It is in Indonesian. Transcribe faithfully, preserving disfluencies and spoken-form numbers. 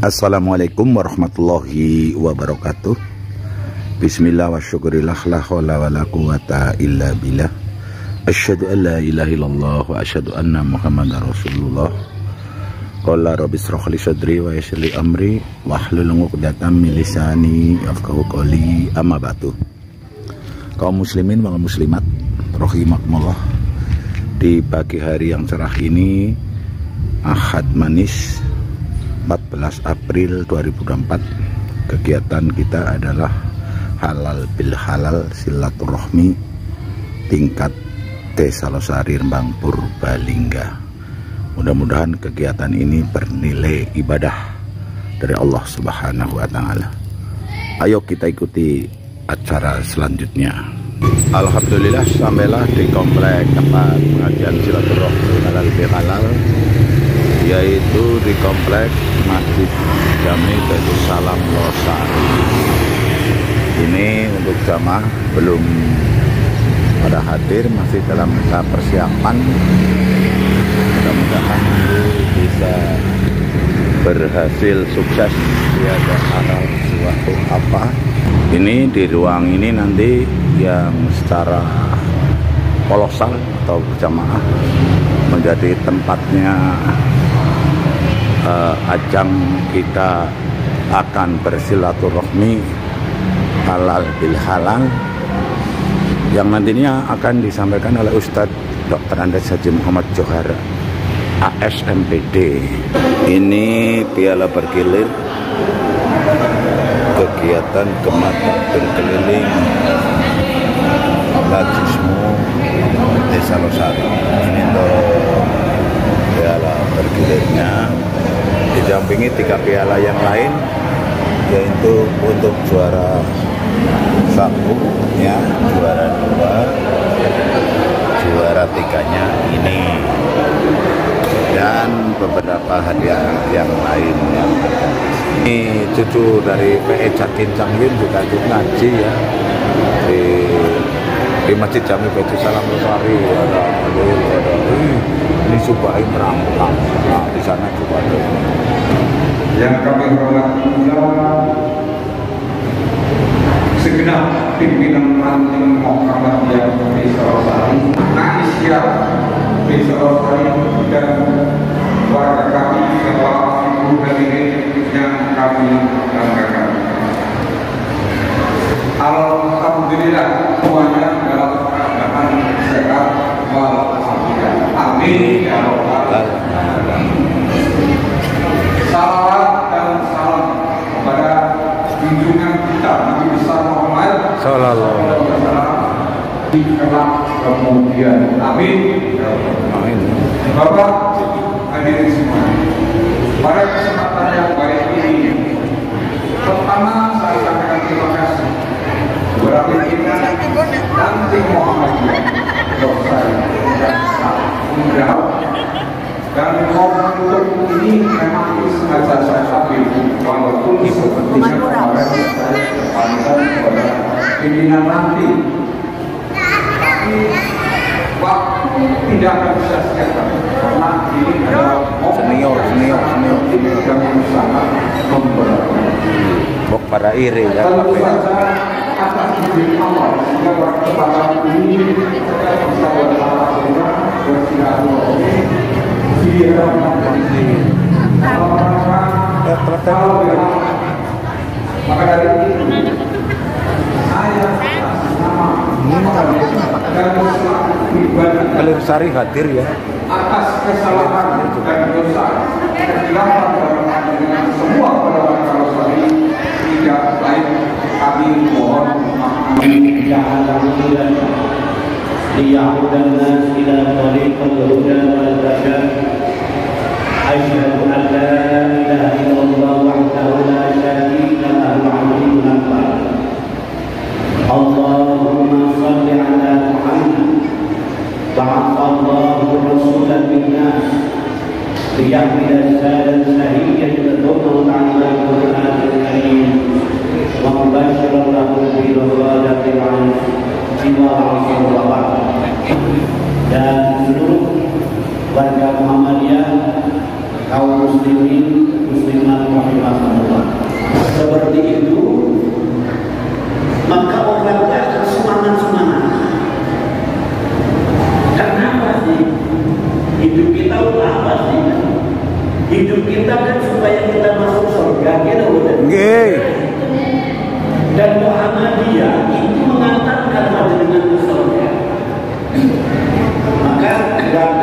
Assalamualaikum warahmatullahi wabarakatuh. Bismillah wa syukurillah la hawla wa la quwata illa billah. Asyhadu an la ilaha illallah wa asyhadu anna muhammadar rasulullah. Qala rabbi shrah li sadri wa yassir li amri wahlul 'uqdatam min lisani yafqahu qawli. Amma ba'du. Kaum muslimin wal muslimat rahimakumullah, di pagi hari yang cerah ini, Ahad manis empat belas April dua ribu dua puluh empat, kegiatan kita adalah halal bil halal silaturahmi tingkat Desa Losari Rembang Purbalingga. Mudah-mudahan kegiatan ini bernilai ibadah dari Allah Subhanahu wa taala. Ayo kita ikuti acara selanjutnya. Alhamdulillah, sampailah di komplek tempat pengajian silaturahmi halal bil halal, yaitu di komplek Masjid Jami Baitul Salam Losari. Ini untuk jamaah belum pada hadir, masih dalam tahap persiapan. Mudah-mudahan bisa berhasil sukses, tiada halal suatu apa. Ini di ruang ini nanti yang secara kolosal atau berjamaah menjadi tempatnya uh, ajang kita akan bersilaturahmi halal bil halal, yang nantinya akan disampaikan oleh Ustadz Doktor Andes Haji Muhammad Johar A S M P D. Ini piala bergilir kegiatan gemata berkeliling Lajismu Desa Losari. Ini untuk piala bergilirnya, didampingi tiga piala yang lain, yaitu untuk juara satu ya, juara dua, juara tiganya ini, dan beberapa hadiah yang lain yang ada. Ini cucu dari P E Cakin Canggin juga ikut ngaji ya di, di Masjid Jami Baitul Salam Losari. Ada ada, ada ini Subahi merampok. Nah, di sana juga ada. Yang kami hormati pula segenap pimpinan ranting Muhammadiyah Desa Losari, Aisyah Desa Losari, dan warga kami serta ibu hadirin yang kami banggakan. Alhamdulillah, semuanya dalam keadaan sehat walafiat. Amin ya rabbal alamin. Salawat dan salam kepada junjungan kita Nabi besar Muhammad sallallahu alaihi wasallam di kelak kemudian. Amin. Amin. Bapak hadirin semua, pada kesempatan yang baik ini, pertama saya sampaikan terima kasih kepada pimpinan nanti Muhammadiyah Dokter dan Saudara. Dan momentum ini memang sengaja saya ambil, walaupun sepertinya kemarin saya terpandang kepada pimpinan nanti, tapi waktu tidak akan bisa sekitar, karena ini adalah senior senior senior ini yang sangat memberatkan. Bok para iri ya. Tentu saja atas izin Allah, sehingga kesempatan ini kita bisa bersama-sama bersilaturahmi. Dia maka dari itu saya Kelir Sari hadir ya atas kesalahan dan dosa kesilapan dengan semua warga Losari tidak baik, kami mohon maaf. ليعود الناس إلى طريق الهدى والرشاد. أشهد أن لا إله إلا الله وحده لا شريك له العظيم الأكبر. اللهم صل على محمد. بعث الله رسولا بالناس ليحمل السادة سهية الأمم على القرآن الكريم ومبشرا له برسالة عن dan seluruh warga Muhammadiyah, kaum muslimin muslimat rahimahullah hidup kita kan supaya kita masuk surga, gitu udah. Nggih. Dan Muhammadiyah itu mengantarkan panjenengan ke surga. Maka